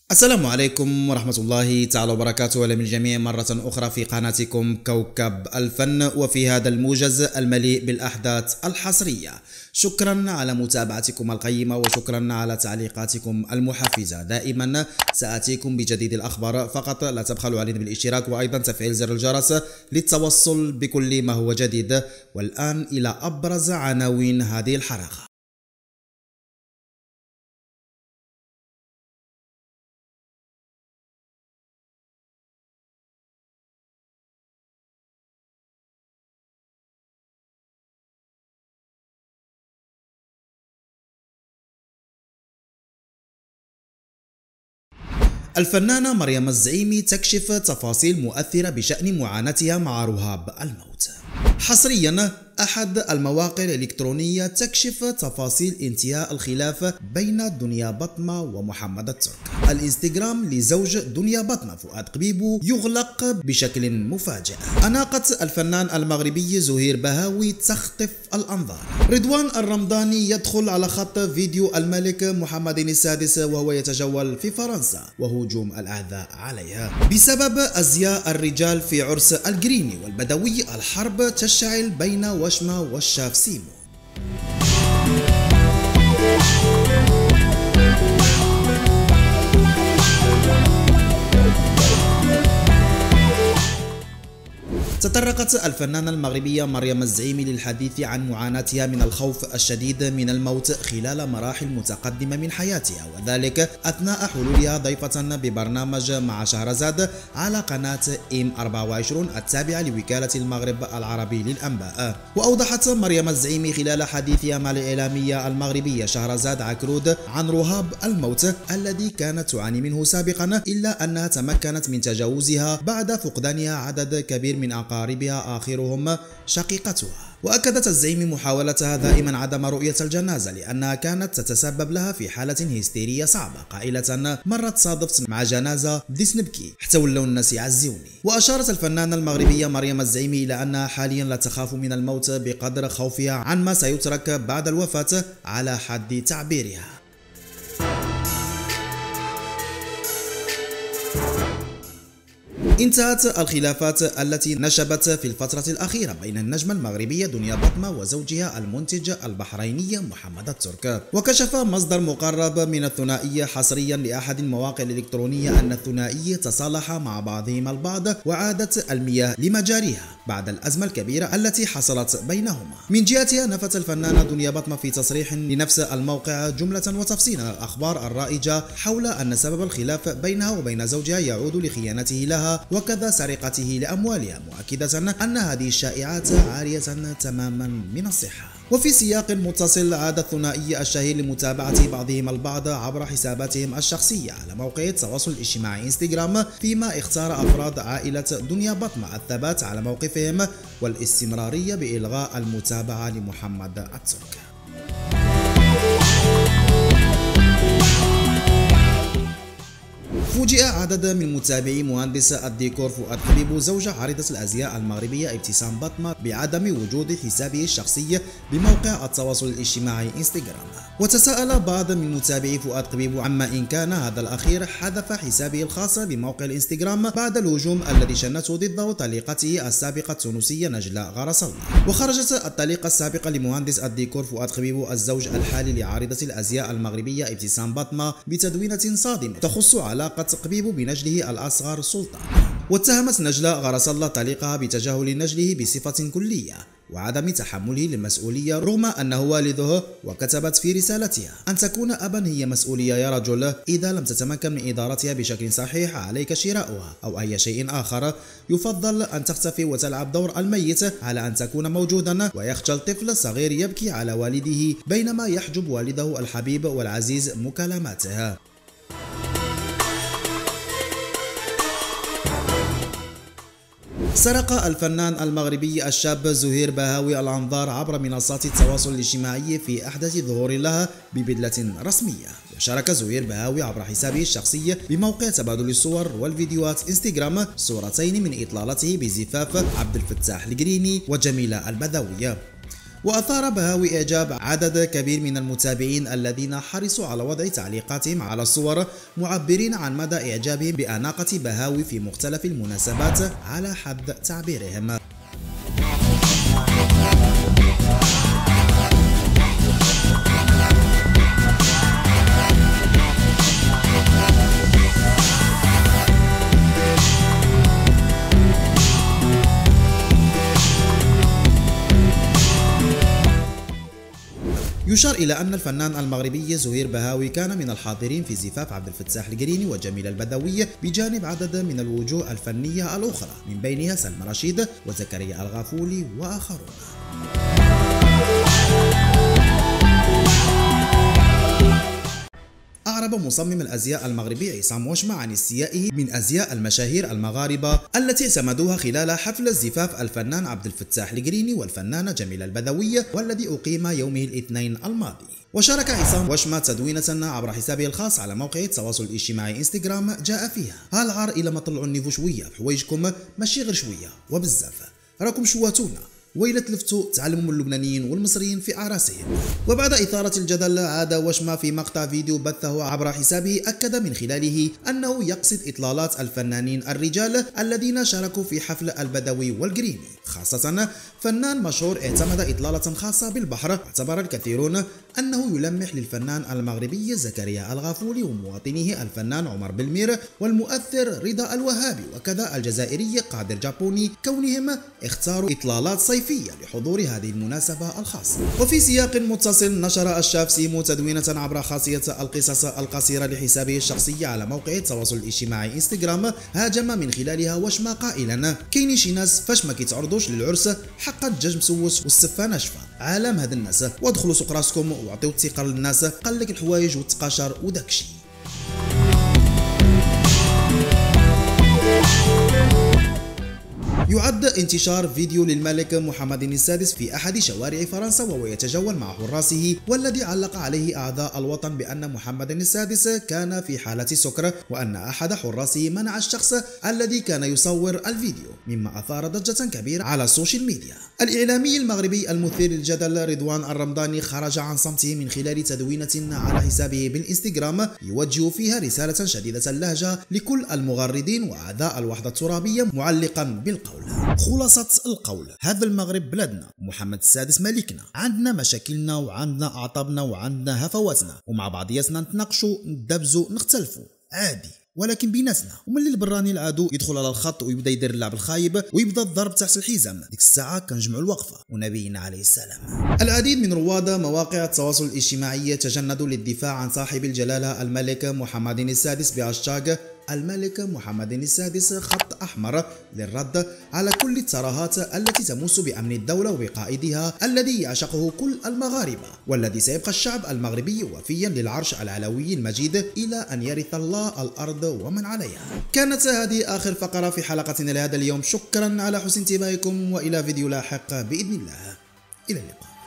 السلام عليكم ورحمة الله تعالى وبركاته. أهلا بالجميع مرة أخرى في قناتكم كوكب الفن وفي هذا الموجز المليء بالأحداث الحصرية. شكرا على متابعتكم القيمة وشكرا على تعليقاتكم المحفزة. دائما سآتيكم بجديد الأخبار، فقط لا تبخلوا علينا بالاشتراك وأيضا تفعيل زر الجرس للتوصل بكل ما هو جديد. والآن إلى أبرز عناوين هذه الحلقة. الفنانة مريم الزعيمي تكشف تفاصيل مؤثرة بشأن معاناتها مع رهاب الموت. حصريا أحد المواقع الإلكترونية تكشف تفاصيل انتهاء الخلاف بين دنيا بطمة ومحمد الترك. الانستغرام لزوج دنيا بطمة فؤاد قبيبو يغلق بشكل مفاجئ. أناقة الفنان المغربي زهير بهاوي تخطف الأنظار. رضوان الرمضاني يدخل على خط فيديو الملك محمد السادس وهو يتجول في فرنسا وهجوم الأعداء عليها بسبب أزياء الرجال في عرس الجريني والبدوي. الحرب تشتعل بين وشمة والشاف سيمو. تطرقت الفنانة المغربية مريم الزعيمي للحديث عن معاناتها من الخوف الشديد من الموت خلال مراحل متقدمة من حياتها، وذلك أثناء حلولها ضيفة ببرنامج مع شهرزاد على قناة M24 التابعة لوكالة المغرب العربي للأنباء. وأوضحت مريم الزعيمي خلال حديثها مع الإعلامية المغربية شهرزاد عكرود عن رهاب الموت الذي كانت تعاني منه سابقا، إلا أنها تمكنت من تجاوزها بعد فقدانها عدد كبير من أقاربها آخرهم شقيقتها. وأكدت الزعيمي محاولتها دائما عدم رؤية الجنازة لأنها كانت تتسبب لها في حالة هستيرية صعبة، قائلة مرة تصادفت مع جنازة بديت نبكي حتى ولاو الناس يعزوني. وأشارت الفنانة المغربية مريم الزعيمي إلى أنها حاليا لا تخاف من الموت بقدر خوفها عن ما سيترك بعد الوفاة على حد تعبيرها. انتهت الخلافات التي نشبت في الفترة الأخيرة بين النجمة المغربية دنيا بطمة وزوجها المنتج البحريني محمد الترك. وكشف مصدر مقرب من الثنائية حصريا لأحد المواقع الإلكترونية أن الثنائي تصالح مع بعضهم البعض وعادت المياه لمجاريها بعد الأزمة الكبيرة التي حصلت بينهما. من جهتها نفت الفنانة دنيا بطمة في تصريح لنفس الموقع جملة وتفصيلا الأخبار الرائجة حول أن سبب الخلاف بينها وبين زوجها يعود لخيانته لها وكذا سرقته لأموالها، مؤكدة أن هذه الشائعات عارية تماما من الصحة. وفي سياق متصل عاد الثنائي الشهير لمتابعة بعضهم البعض عبر حساباتهم الشخصية على موقع التواصل الاجتماعي انستغرام، فيما اختار أفراد عائلة دنيا بطمة الثبات على موقفهم والاستمرارية بإلغاء المتابعة لمحمد الترك. فوجئ عدد من متابعي مهندس الديكور فؤاد قبيبو زوج عارضة الأزياء المغربية ابتسام بطمة بعدم وجود حسابه الشخصي بموقع التواصل الاجتماعي انستغرام. وتساءل بعض من متابعي فؤاد قبيبو عما إن كان هذا الأخير حذف حسابه الخاص بموقع الانستغرام بعد الهجوم الذي شنته ضده طليقته السابقة التونسية نجلاء غرس الله. وخرجت الطليقة السابقة لمهندس الديكور فؤاد قبيبو الزوج الحالي لعارضة الأزياء المغربية ابتسام بطمة بتدوينة صادمة تخص علاقة قبيبو بنجله الأصغر سلطان. واتهمت نجلاء غرس الله طليقها بتجاهل نجله بصفة كلية وعدم تحمله للمسؤولية رغم أنه والده، وكتبت في رسالتها: أن تكون أبا هي مسؤولية يا رجل، إذا لم تتمكن من إدارتها بشكل صحيح عليك شراؤها أو أي شيء آخر. يفضل أن تختفي وتلعب دور الميت على أن تكون موجودا ويخجل طفل صغير يبكي على والده بينما يحجب والده الحبيب والعزيز مكالماته. سرق الفنان المغربي الشاب زهير بهاوي الأنظار عبر منصات التواصل الاجتماعي في أحدث ظهور له ببدلة رسمية. وشارك زهير بهاوي عبر حسابه الشخصي بموقع تبادل الصور والفيديوهات انستغرام صورتين من إطلالته بزفاف عبد الفتاح الجريني وجميلة البدوية. وأثار بهاوي إعجاب عدد كبير من المتابعين الذين حرصوا على وضع تعليقاتهم على الصور معبرين عن مدى إعجابهم بأناقة بهاوي في مختلف المناسبات على حد تعبيرهم. يشار إلى أن الفنان المغربي زهير بهاوي كان من الحاضرين في زفاف عبد الفتاح القريني وجميل البدوي بجانب عدد من الوجوه الفنية الأخرى من بينها سلمى رشيد وزكريا الغافولي وآخرون. أعرب مصمم الأزياء المغربي عصام وشمة عن استيائه من أزياء المشاهير المغاربة التي اعتمدوها خلال حفل زفاف الفنان عبد الفتاح القريني والفنانة جميل البدوي والذي أقيم يومه الاثنين الماضي. وشارك عصام وشمة تدوينة عبر حسابه الخاص على موقع التواصل الاجتماعي انستغرام جاء فيها: هالعار إلى ما طلعوا النيفو شوية بحوايجكم، ماشي غير شوية وبزاف، راكم شواتونا وإلا تلفتوا تعلموا من اللبنانيين والمصريين في أعراسهم. وبعد إثارة الجدل عاد وشمة في مقطع فيديو بثه عبر حسابه أكد من خلاله أنه يقصد إطلالات الفنانين الرجال الذين شاركوا في حفل البدوي والقريني، خاصة فنان مشهور اعتمد إطلالة خاصة بالبحر. اعتبر الكثيرون أنه يلمح للفنان المغربي زكريا الغافولي ومواطنيه الفنان عمر بالمير والمؤثر رضا الوهابي وكذا الجزائري قادر جابوني كونهم اختاروا إطلالات صيفية لحضور هذه المناسبة الخاصة. وفي سياق متصل نشر الشاف سيمو تدوينة عبر خاصية القصص القصيرة لحسابه الشخصي على موقع التواصل الاجتماعي انستغرام، هاجم من خلالها وشمة قائلا: كاينين شي ناس فاش ما كيتعرضوش للعرس حقا الدجاج مسوس والسفة ناشفة، عالم هاد الناس، وادخلوا سوق راسكم وعطيو الثقة للناس، قلك الحوايج والتقاشر وداكشي. يعد انتشار فيديو للملك محمد السادس في أحد شوارع فرنسا وهو يتجول مع حراسه، والذي علق عليه أعضاء الوطن بأن محمد السادس كان في حالة سكر، وأن أحد حراسه منع الشخص الذي كان يصور الفيديو، مما أثار ضجة كبيرة على السوشيال ميديا. الإعلامي المغربي المثير للجدل رضوان الرمضاني خرج عن صمته من خلال تدوينة على حسابه بالإنستغرام يوجه فيها رسالة شديدة اللهجة لكل المغردين وأعضاء الوحدة الترابية، معلقا بالقول: خلاصة القول، هذا المغرب بلادنا، محمد السادس ملكنا، عندنا مشاكلنا وعندنا أعطابنا وعندنا هفواتنا، ومع بعضياتنا نتناقشوا ندبزوا نختلفوا عادي، ولكن بيناتنا. وملي البراني العدو يدخل على الخط ويبدا يدير اللعب الخايب ويبدا الضرب تحت الحزام، ديك الساعه كنجمعوا الوقفه ونبينا عليه السلام. العديد من رواد مواقع التواصل الاجتماعي تجندوا للدفاع عن صاحب الجلاله الملك محمد السادس بهاشتاغ الملك محمد السادس خط أحمر، للرد على كل الترهات التي تمس بأمن الدولة وبقائدها الذي يعشقه كل المغاربة، والذي سيبقى الشعب المغربي وفيا للعرش العلوي المجيد إلى أن يرث الله الأرض ومن عليها. كانت هذه آخر فقرة في حلقتنا لهذا اليوم، شكرا على حسن انتباهكم، وإلى فيديو لاحق بإذن الله، إلى اللقاء.